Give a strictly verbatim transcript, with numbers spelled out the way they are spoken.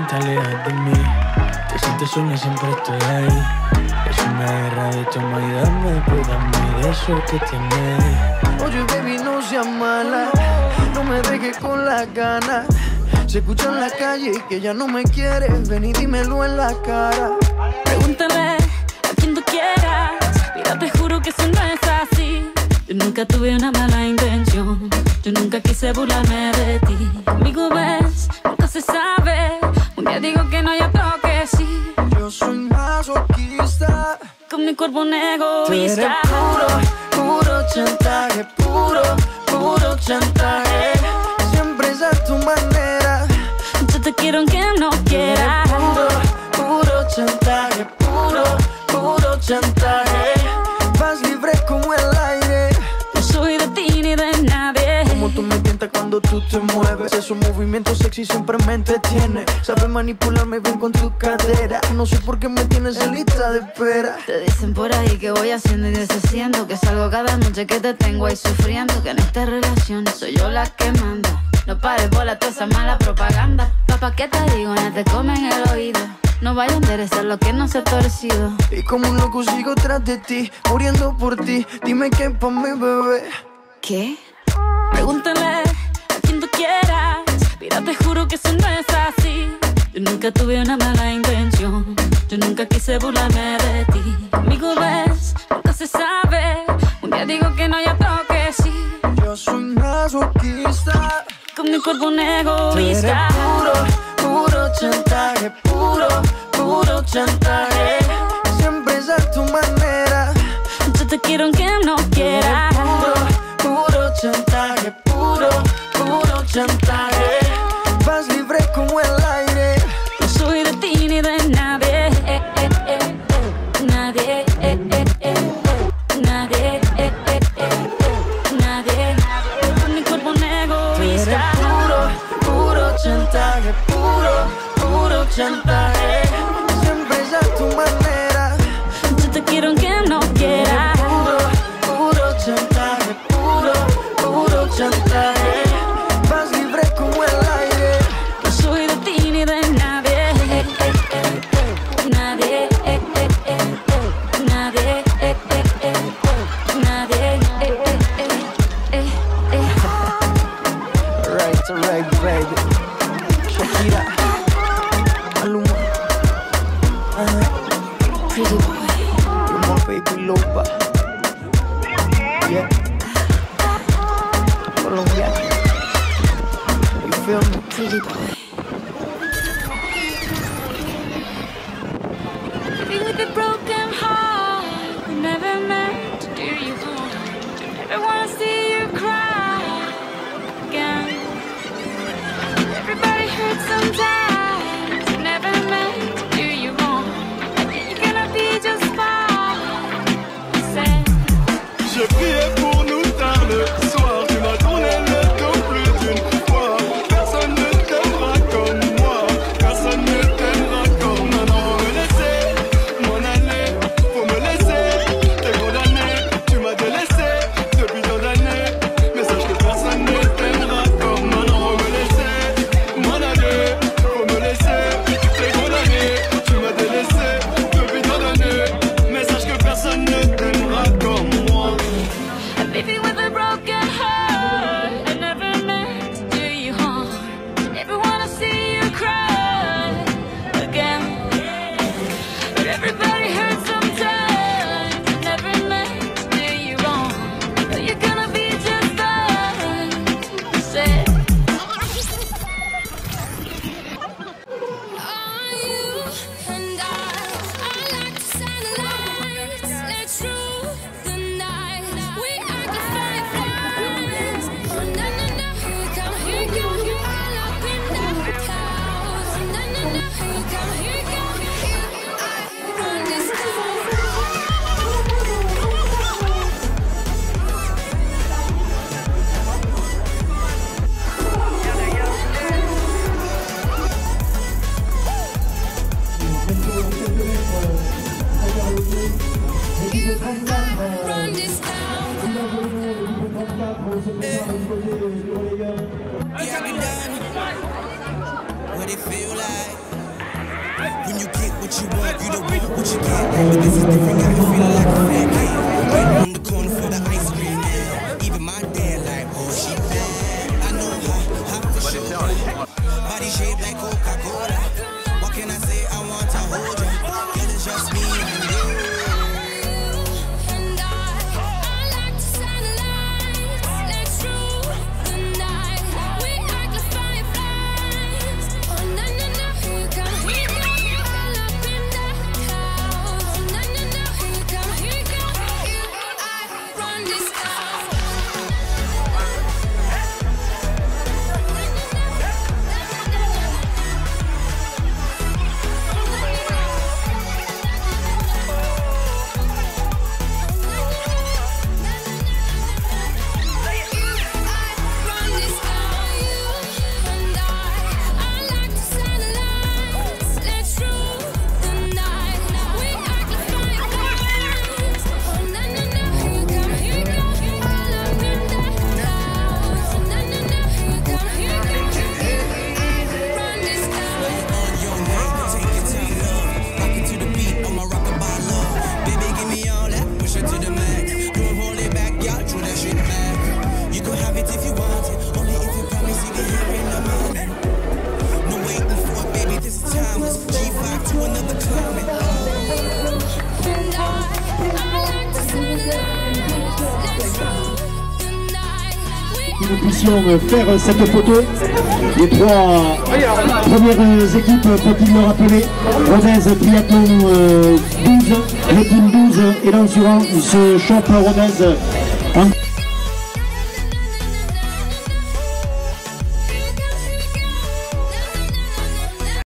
te alejas de mí, que si te sueño siempre estoy ahí. Es una guerra de toma y dame, pues dame de eso que tienes. Oye, baby, no seas mala, no me dejes con las ganas. Se escucha en la calle que ya no me quieres, ven y dímelo en la cara. Pregúntale a quien tú quieras, mira, te juro que eso no es así. Yo nunca tuve una mala intención, yo nunca quise burlarme de ti. Conmigo ves, nunca se sabe, un día digo que no y otro que sí. Yo soy masoquista, con mi cuerpo un egoísta. Tú eres puro, puro chantaje, puro, puro chantaje. Siempre es a tu manera, yo te quiero aunque no quiera. Puro, puro chantaje, puro, puro chantaje. Vas libre como el aire, no soy de ti ni de nadie. Como tú me tientas cuando tú te mueves, esos movimientos sexy siempre me entretiene. Sabes manipularme bien con tu cadera, no sé por qué me tienes en lista de espera. Te dicen por ahí que voy haciendo y deshaciendo, que salgo cada noche que te tengo ahí sufriendo, que en esta relación soy yo la que manda. No pares bola toda esa mala propaganda. Papá, ¿qué te digo? No te comen el oído, no vaya a enderezar lo que no se ha torcido. Y como un loco sigo tras de ti, muriendo por ti. Dime qué pa' mi bebé. ¿Qué? Pregúntale a quien tú quieras, mira, te juro que eso no es así. Yo nunca tuve una mala intención, yo nunca quise burlarme de ti. Conmigo ves, nunca se sabe, un día digo que no y otro que sí. Yo soy masoquista, con mi cuerpo un egoísta. Tú eres puro, puro chantaje, puro, puro chantaje. Siempre es a tu manera, yo te quiero aunque no quiera. Puro, puro chantaje, puro, puro chantaje. Vas libre como el aire, no soy de ti ni de nadie. Eh, eh, eh, eh. Nadie, eh, eh, eh. Nadie, eh, eh, eh. Nadie, con mi cuerpo un egoísta. Puro, puro chantaje, puro, puro chantaje. Siempre es a tu manera, yo te quiero aunque no quiera. Puro, puro chantaje, puro, puro chantaje. Vas libre como el aire, no soy de ti ni de nadie. Eh, eh, eh, eh. Nadie, eh, eh, eh. Nadie, eh, eh, eh. Nadie, eh, eh, eh. Eh, eh. Alright, alright, baby. Shakira, Maluma, uh-huh. Pretty boy, you're my baby loba. Yeah, Colombia, you feel me? pretty boy. Living with a broken heart, we never meant to do you harm. Never wanna see you cry again. Everybody hurts sometimes, never meant to do you wrong. You're gonna be just fine. Say. Je priais pour nous tard le soir, tu m'as tourné le dos plus d'une fois. Personne ne t'aimera comme moi, personne ne t'aimera comme moi. Non, faut me laisser m'en aller, faut me laisser, t'es condamné, tu m'as délaissé depuis tant d'années. Mais sache que personne ne t'aimera comme moi. Non, faut me laisser m'en aller, faut me laisser, t'es condamné, tu m'as délaissé depuis tant d'années. Mais sache que personne ne t'aimera comme moi. Living with a broken heart, I never meant to do you harm. Never wanna see you cry again. But everybody hurts sometimes, never meant to do you wrong. But you're gonna be just fine. Say. Are you and I? I like to shine the lights. Let's rule the night. We act like fireflies. Oh na na na, here you come, here you go. All up in the clouds. Oh na na na, here you come, here you go. I run this town. Run this town. Yeah, I be done. What it feel like? what you want, you don't want what you get. But this is different, got me feeling like a fat kid. Waiting on the corner for the ice cream man. Even my dad like, oh she bad. I know her, her for sure. Body shaped like Coca-Cola. What can I say? I want to hold you. Girl, it's just me and you. And I, I like to shine the lights. Let's rule the night. We act like fireflies. Oh na na na, here you come, here you come. All up in that house. Oh na na na, here you come, here you come. You, I run this house. Nous puissions faire cette photo. Les trois premières équipes, faut-il le rappeler, Rodez Triathlon douze, le team douze et l'endurance se chope Rodez en